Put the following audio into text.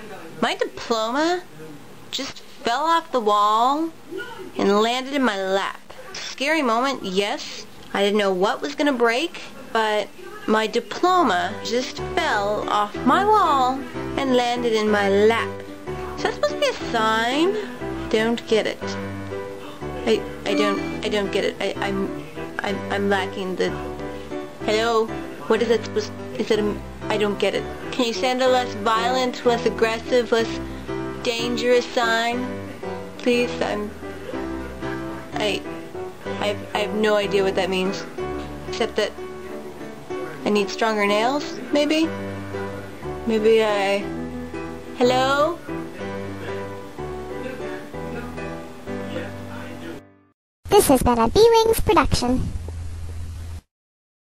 My diploma just fell off the wall and landed in my lap. Scary moment, yes. I didn't know what was gonna break, but my diploma just fell off my wall and landed in my lap. Is that supposed to be a sign? Don't get it. I don't get it. I'm lacking the... Hello? What is that supposed... Is it a... I don't get it. Can you send a less violent, less aggressive, less dangerous sign? Please, I have no idea what that means. Except that I need stronger nails, maybe? Maybe I... Hello? This has been a B-Wings production.